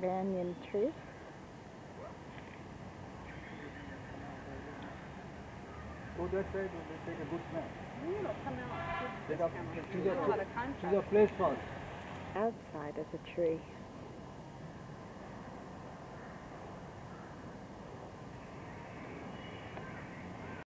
Banyan Tree. Go that side and they take a good snap. It'll come out. Take up Camera. to There's a lot of the contrast. place first. Outside of the tree.